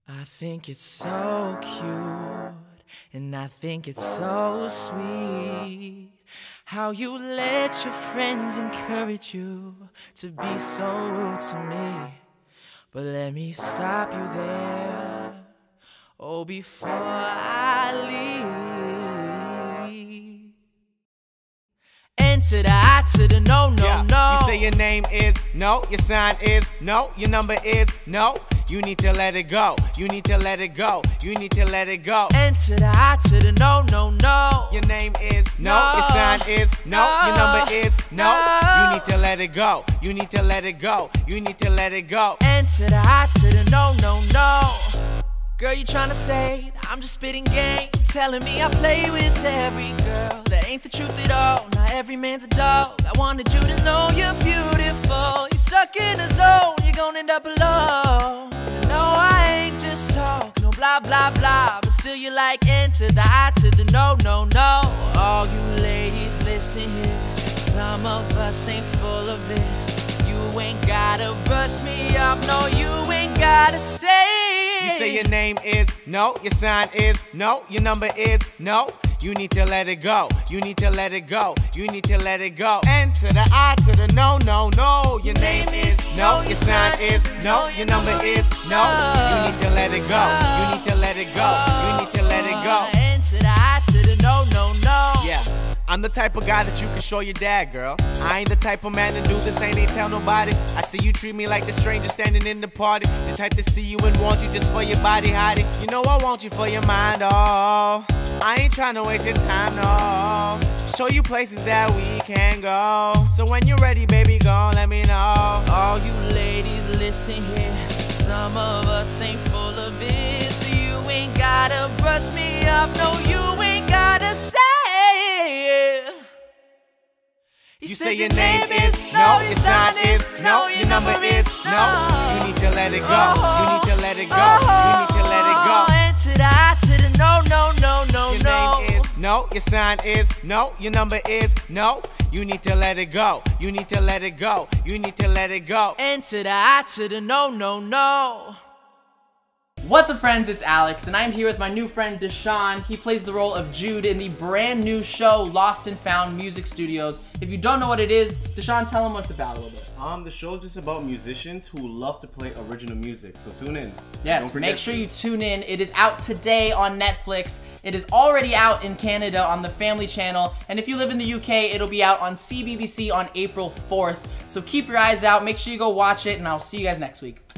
I think it's so cute, and I think it's so sweet how you let your friends encourage you to be so rude to me. But let me stop you there, oh, before I leave. N to the I to the no, no, no. You say your name is no, your sign is no, your number is no. You need to let it go, you need to let it go, you need to let it go. N to the I to the no, no, no. Your name is no, your sign is no, your number is no. You need to let it go, you need to let it go, you need to let it go. N to the I to the no, no, no. Girl, you tryna say I'm just spitting game, telling me I play with every girl. That ain't the truth at all, not every man's a dog. I wanted you to know you're beautiful. You're stuck in a zone, you're gonna end up alone. No, I ain't just talk, no blah, blah, blah. But still you like N to the I to the no, no, no. All you ladies, listen here, some of us ain't full of it. You ain't gotta brush me up, no, you ain't gotta say. You say your name is no, your sign is no, your number is no. You need to let it go, you need to let it go, you need to let it go. N to the I to the no, no, no. Your name is no, your sign is no, your number is no. You need to let it go, you need to let it go, you need to let it go. N to the I to the no, no, no. Yeah. I'm the type of guy that you can show your dad, girl. I ain't the type of man to do this, ain't tell nobody. I see you treat me like the stranger standing in the party. The type to see you and want you just for your body, hottie. You know I want you for your mind, oh. I ain't trying to waste your time, no. Show you places that we can go. So when you're ready, baby, go let me know. All you ladies, listen here, some of us ain't full of it. So you ain't gotta brush me up, no, you ain't gotta say. You say your name is no, your sign is no, your number is no. You need to let it go, you need to let it go, you need to let it go. N to the I to the no, no, no, no, your no. Your name is no, your sign is no, your number is no. You need to let it go, you need to let it go, you need to let it go. N to the I to the no, no, no. What's up, friends? It's Alex, and I'm here with my new friend Deshaun. He plays the role of Jude in the brand new show Lost and Found Music Studios. If you don't know what it is, Deshaun, tell him what it's about a little bit. The show is just about musicians who love to play original music, so tune in. Yes, make sure you tune in. It is out today on Netflix. It is already out in Canada on the Family Channel, and if you live in the UK, it'll be out on CBBC on April 4th. So keep your eyes out, make sure you go watch it, and I'll see you guys next week.